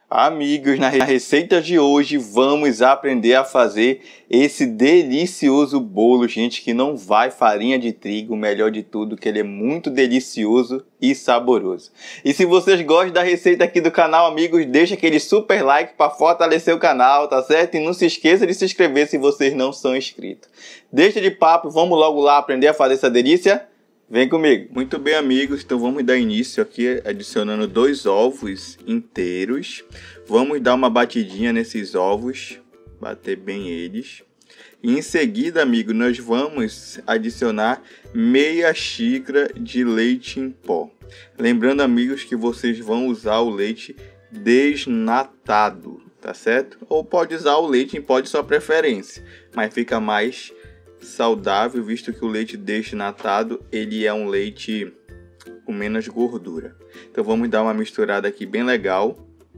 Amigos, na receita de hoje vamos aprender a fazer esse delicioso bolo, gente, que não vai farinha de trigo, o melhor de tudo, que ele é muito delicioso e saboroso. E se vocês gostam da receita aqui do canal, amigos, deixa aquele super like para fortalecer o canal, tá certo? E não se esqueça de se inscrever se vocês não são inscritos. Deixa de papo, vamos logo lá aprender a fazer essa delícia? Vem comigo. Muito bem, amigos, então vamos dar início aqui adicionando 2 ovos inteiros. Vamos dar uma batidinha nesses ovos, bater bem eles. E em seguida, amigo, nós vamos adicionar meia xícara de leite em pó. Lembrando, amigos, que vocês vão usar o leite desnatado, tá certo? Ou pode usar o leite em pó de sua preferência, mas fica mais saudável, visto que o leite desnatado ele é um leite com menos gordura. Então vamos dar uma misturada aqui bem legal.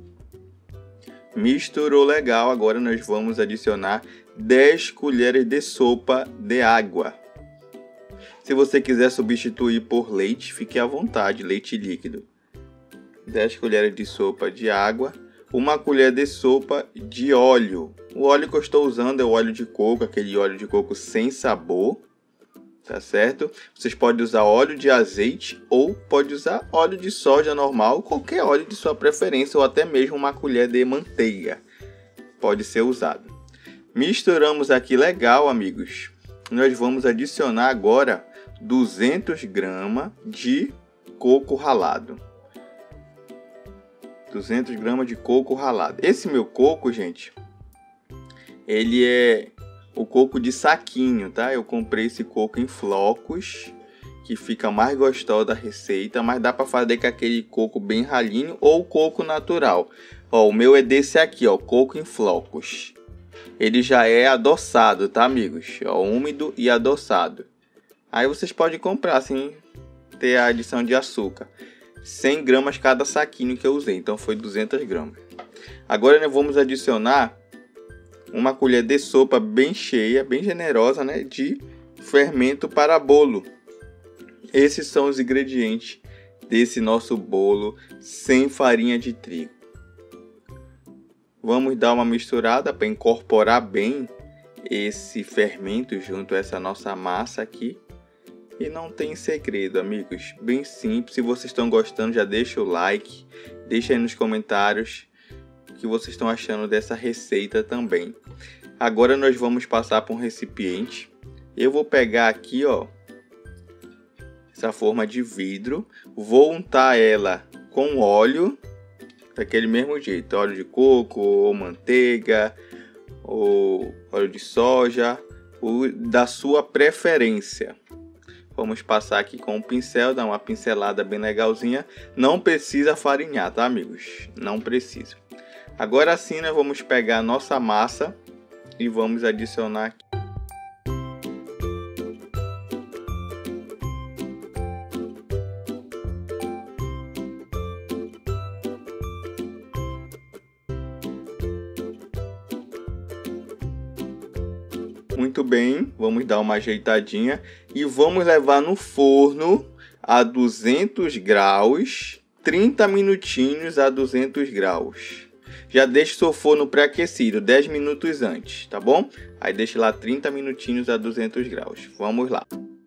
Misturou legal, agora nós vamos adicionar 10 colheres de sopa de água. Se você quiser substituir por leite, fique à vontade, leite líquido. 10 colheres de sopa de água. 1 colher de sopa de óleo. O óleo que eu estou usando é o óleo de coco, aquele óleo de coco sem sabor, tá certo? Vocês podem usar óleo de azeite ou pode usar óleo de soja normal, qualquer óleo de sua preferência, ou até mesmo 1 colher de manteiga pode ser usado. Misturamos aqui legal, amigos. Nós vamos adicionar agora 200 gramas de coco ralado. 200 gramas de coco ralado. Esse meu coco, gente, ele é o coco de saquinho, tá? Eu comprei esse coco em flocos, que fica mais gostoso da receita, mas dá para fazer com aquele coco bem ralinho ou coco natural. Ó, o meu é desse aqui, ó, coco em flocos. Ele já é adoçado, tá, amigos? Ó, úmido e adoçado. Aí vocês podem comprar sem ter a adição de açúcar. 100 gramas cada saquinho que eu usei, então foi 200 gramas. Agora nós vamos adicionar 1 colher de sopa bem cheia, bem generosa, né, de fermento para bolo. Esses são os ingredientes desse nosso bolo sem farinha de trigo. Vamos dar uma misturada para incorporar bem esse fermento junto a essa nossa massa aqui. E não tem segredo, amigos, bem simples. Se vocês estão gostando, já deixa o like, deixa aí nos comentários o que vocês estão achando dessa receita também. Agora nós vamos passar para um recipiente. Eu vou pegar aqui, ó, essa forma de vidro, vou untar ela com óleo, daquele mesmo jeito, óleo de coco, ou manteiga, ou óleo de soja, ou da sua preferência. Vamos passar aqui com um pincel, dar uma pincelada bem legalzinha. Não precisa farinhar, tá, amigos? Não precisa. Agora sim, nós vamos pegar a nossa massa e vamos adicionar aqui. Muito bem, vamos dar uma ajeitadinha e vamos levar no forno a 200 graus, 30 minutinhos a 200 graus. Já deixe seu forno pré-aquecido 10 minutos antes, tá bom? Aí deixe lá 30 minutinhos a 200 graus. Vamos lá.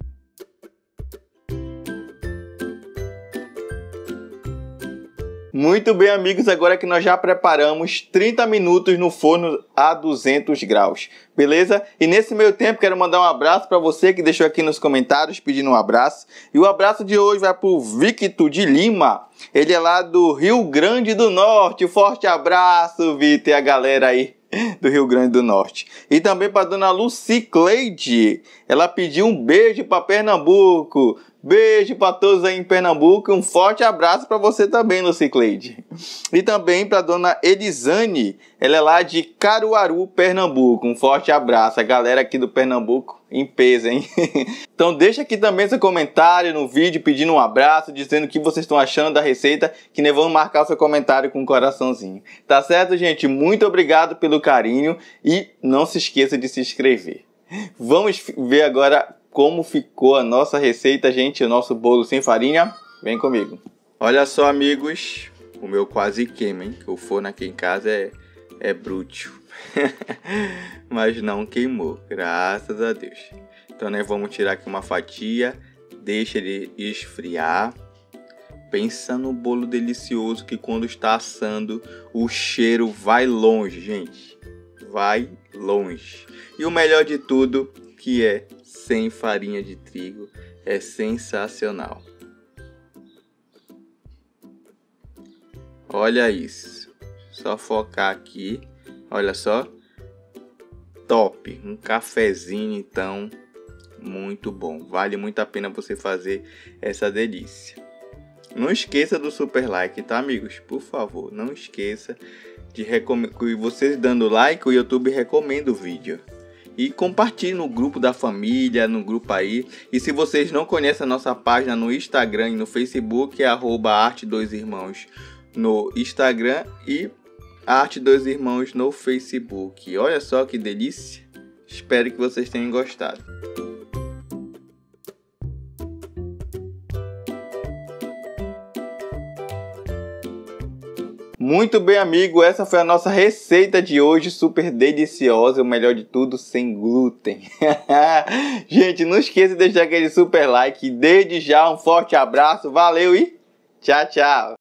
Muito bem, amigos, agora que nós já preparamos 30 minutos no forno a 200 graus, beleza? E nesse meio tempo quero mandar um abraço para você que deixou aqui nos comentários pedindo um abraço. E o abraço de hoje vai para o Victor de Lima, ele é lá do Rio Grande do Norte. Forte abraço, Victor, e a galera aí do Rio Grande do Norte. E também para dona Lucicleide, ela pediu um beijo para Pernambuco. Beijo para todos aí em Pernambuco, um forte abraço para você também, Lucicleide. E também para dona Elisane, ela é lá de Caruaru, Pernambuco, um forte abraço. A galera aqui do Pernambuco em peso, hein? Então deixa aqui também seu comentário no vídeo pedindo um abraço, dizendo o que vocês estão achando da receita, que nós vamos marcar o seu comentário com um coraçãozinho. Tá certo, gente? Muito obrigado pelo carinho e não se esqueça de se inscrever. Vamos ver agora como ficou a nossa receita, gente, o nosso bolo sem farinha. Vem comigo. Olha só, amigos, O meu quase queima, hein? O forno aqui em casa é bruto. Mas não queimou, graças a Deus. Então nós vamos tirar aqui uma fatia, deixa ele esfriar. Pensa no bolo delicioso que quando está assando o cheiro vai longe, gente. Vai longe. E o melhor de tudo, que é sem farinha de trigo, é sensacional. Olha isso. Só focar aqui. Olha só. Top. Um cafezinho, então, muito bom. Vale muito a pena você fazer essa delícia. Não esqueça do super like, tá, amigos? Por favor, não esqueça de vocês dando like, o YouTube recomenda o vídeo. E compartilhe no grupo da família, no grupo aí. E se vocês não conhecem a nossa página no Instagram e no Facebook, é @arte2irmãos no Instagram e arte2irmãos no Facebook. Olha só que delícia. Espero que vocês tenham gostado. Muito bem, amigo, essa foi a nossa receita de hoje, super deliciosa, o melhor de tudo, sem glúten. Gente, não esqueça de deixar aquele super like, desde já um forte abraço, valeu e tchau, tchau!